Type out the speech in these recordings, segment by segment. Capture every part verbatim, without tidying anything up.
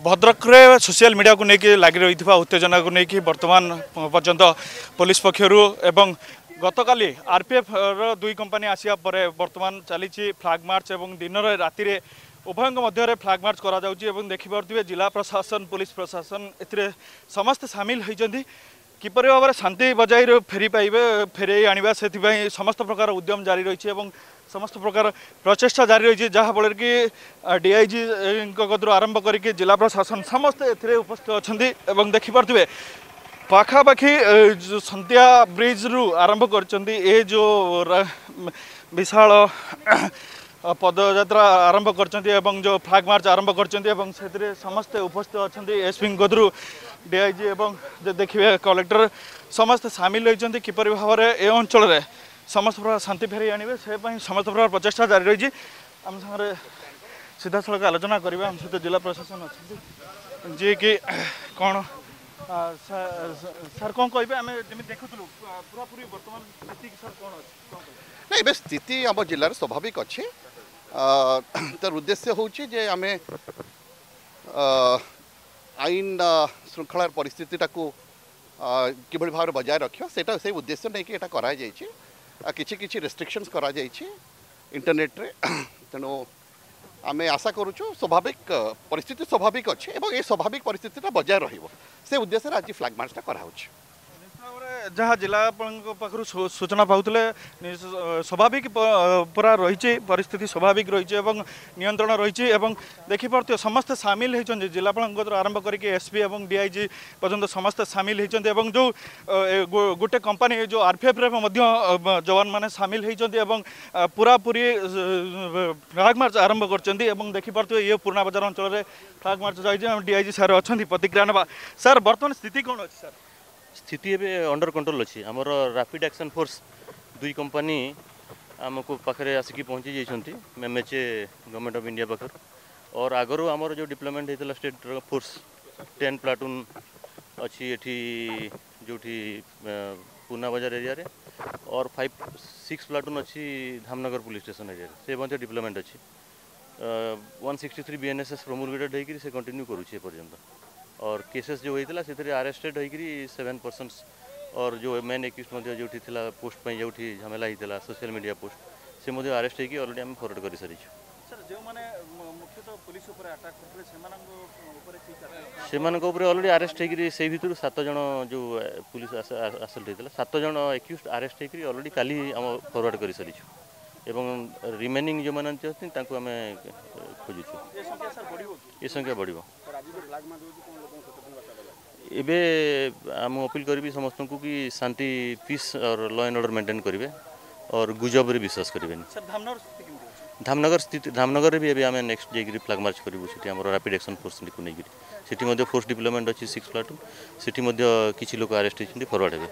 भद्रक रे social media को लेकिन लगी रही उत्तेजना को लेकिन वर्तमान पर्यंत पुलिस पक्षर एवं गतकाली आरपीएफ रो दुई कंपनी आसिया परे वर्तमान चली फ्लैग मार्च एवं दिन राति उभय मध्य फ्लैग मार्च करा जाउची एवं देखिपे जिला प्रशासन पुलिस प्रशासन ए समस्त सामिल होती किपर भाव में शांति बजाय फेरी पाइबे फेरे आने से समस्त प्रकार उद्यम जारी रही है समस्त प्रकार प्रचेषा जारी रही है जहाँफल कि डीआईजी कदर आरंभ करके जिला प्रशासन समस्त ए उपस्थित अच्छा देखिपे पाखापाखि संध्या ब्रिज रु आरंभ कर जो विशाल पदयात्रा आरंभ कर जो फ्लैग मार्च आरंभ कर समस्ते उपस्थित अच्छा एसपी कदरू डीआईजी एवं देखिए कलेक्टर समस्त सामिल होती किपर भाव में ए अंचल में समस्त प्रकार शांति फेरी आने से समस्त प्रकार प्रचेषा जारी रही आम सागर सीधा सड़क आलोचना करवा आम सहित जिला प्रशासन अच्छा जी कि कौन सर कौन कहे आम देखु पूरा पूरी वर्तमान स्थिति सर कौन नहीं बे स्थिति आम जिलार स्वाभाविक अच्छे तार उद्देश्य हूँ जे आम आईन श्रृंखलार परिस्थितिटा को कि भाव में बजाय रखा से उद्देश्य नहीं कि करा किछि किछि रेस्ट्रिक्शंस करा इंटरनेट रे तेणु आम आशा करुचु स्वाभाविक परिस्थिति स्वाभाविक अच्छे और ये स्वाभाविक परिस्थितिटा बजाय रहिबो से उद्देश्य आज फ्लैग मार्चटा कराउछि जहाँ जिलापाल पाखु सूचना पाते स्वाभाविक पूरा रही परिस्थिति स्वाभाविक रही नियंत्रण रही देखिपे समस्त सामिल होती जिलापाल आरंभ करके एसपी और डीआईजी पर्यंत समस्त सामिल होती जो गोटे कंपनी जो आरपीएफ रे जवान मैंने सामिल होती पूरा पूरी फ्लैग मार्च आरंभ कर देखिपे ये पूर्णा बाजार अंचल में फ्लैग मार्च जाइए डीआईजी सार अच्छा प्रतिक्रिया ना सर बर्तमान स्थिति कौन अच्छी सर स्थिति एवं अंडर कंट्रोल अच्छी आमर रैपिड एक्शन फोर्स दुई कंपनी आमको पाखे आसिक पहुँची जाइए एमएचए गवर्नमेंट ऑफ इंडिया पाखर और आगरू आमर जो डिप्लॉयमेंट होता स्टेट फोर्स टेन प्लाटून अच्छी एठी जो पूना बाजार एरिया रे और फाइव सिक्स प्लाटून अच्छी धामनगर पुलिस स्टेशन एरिया से मध्य डिप्लॉयमेंट अच्छी one sixty three BNSS promulgated होकर से कंटिन्यू करुचे पर्यंत और केसेस जो होता से आरेस्टेड होकर सेवेन पर्सनस और जो मेन एक्यूज जो पोस्ट पर जो झमेला होता सोशल मीडिया पोस्ट से मध्य आरेस्ट होकर ऑलरेडी आम फरवर्ड कर सारी से ऑलरेडी आरेस्ट होकर से भर सात जन जो पुलिस आसल्ट होता सात जन एक्यूज आरेस्ट होकर ऑलरेडी काली आम फरवर्ड कर सारी एवं रिमेनिंग जो मैंने अच्छे आम खोजुँ ये संख्या बढ़ एबे आम अपील करी समस्त को कि शांति पीस और लॉ एंड ऑर्डर मेंटेन करेंगे और गुजब रे विश्वास करेंगे धामनगर स्थिति धामनगर भी आम नेक्स्ट जाकर फ्लैग मार्च करूँ से रैपिड एक्शन फोर्स को लेकिन से फोर्स डिप्लॉयमेंट अच्छी सिक्स प्लाटून से किसी लोग आरेस्ट होती फरवर्ड हे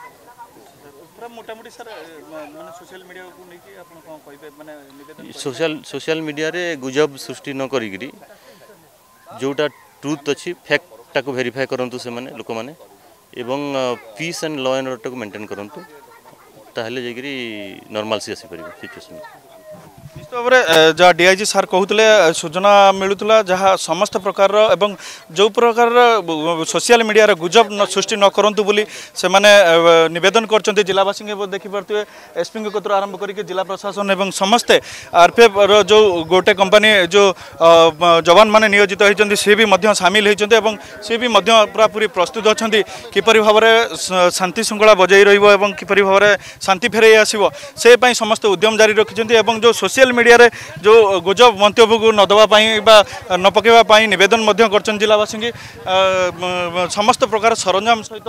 सोशल सोशल मीडिया रे गुजब सृष्टि न करी जोटा ट्रुथ अच्छी फैक्ट टाको वेरीफाई करंतु से माने लोक माने एवं peace and law and order को मेंटेन करंतु ताहले जेगिरी नॉर्मल सी आसी परिबो सिचुएशन निश्चित भाव में जहाँ डीआईजी सार कहते सूचना मिलूला जहाँ समस्त प्रकार एवं जो प्रकार सोशल मीडिया गुजब सृष्टि न करूँ बोली से नवेदन कर जिलावासी देखिपे एसपी कतर आरंभ करके जिला प्रशासन एवं समस्ते आरपीएफ जो गोटे कंपनी जो जवान मैंने नियोजित होती सी भी सामिल होती सी भी पूरा पूरी प्रस्तुत अच्छा किपर भाव में शांति श्रृंखला बजाई रहीपर भाव में शांति फेरई आसो से समस्त उद्यम जारी रखिंट जो सोशल मीडिया रे जो गुजब मंतव्य को न दवापाई न पकेवाई नवेदन कर जिलावासी की समस्त प्रकार सरंजाम सहित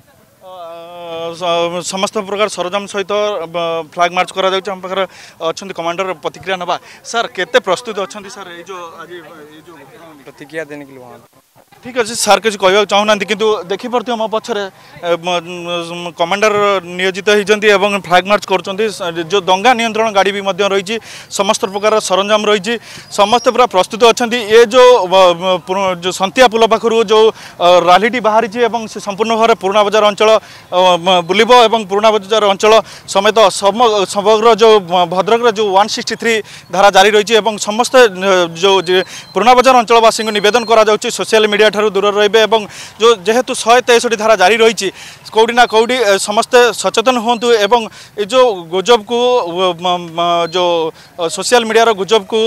समस्त प्रकार सरंजाम सहित फ्लैग मार्च करा हम पाखे अच्छा कमांडर प्रतिक्रिया नवा सर केते प्रस्तुत अच्छा सर ये जो आज ये जो प्रतिक्रिया देने के लिए ठीक अच्छे सार किसी कहना चाहूना किंतु देखिपे मो पछरे कमांडर नियोजित होती फ्लैग मार्च कर जो दंगा नियंत्रण गाड़ी भी रही समस्त प्रकार सरंजाम रही समस्त पूरा प्रस्तुत अच्छा ये जो जो संतिया पुल पाखर जो रैली बाहरी से संपूर्ण भाव में पुराणा बजार अंचल बुलिब एवं पुराना बजार अंचल समेत समग्र जो भद्रक जो वन सिक्सटी थ्री धारा जारी रही है समस्त जो पुराना बजार अंचलवासी को नवेदन करा सोशल मीडिया ठारू दूर रे जो जेहेतु शहे तेसठी धारा जारी रही कौटी ना कौटी समस्ते सचेतन हूँ एवं जो गुजब को जो सोशल मीडिया गुजब को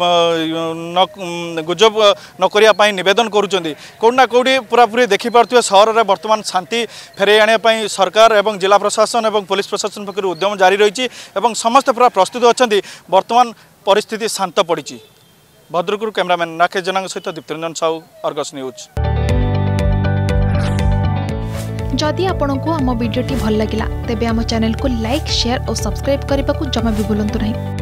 गुजब न करने नवेदन करुँच कौटी ना कौटी पूरा पूरी देखिपे सहर में बर्तमान शांति फेरे आने सरकार एवं जिला प्रशासन एवं पुलिस प्रशासन पक्ष उद्यम जारी रही समस्ते पूरा प्रस्तुत अच्छा बर्तमान परिस्थिति शांत पड़ी। भद्रकରୁ कैमरामैन राकेश जेना सहित दीप्तिरंजन साहू अर्गस न्यूज। जदि आपंक आम भिडी भल लगा तेब आम चैनल को लाइक शेयर और सब्सक्राइब करने को जमा भी भूलु नहीं।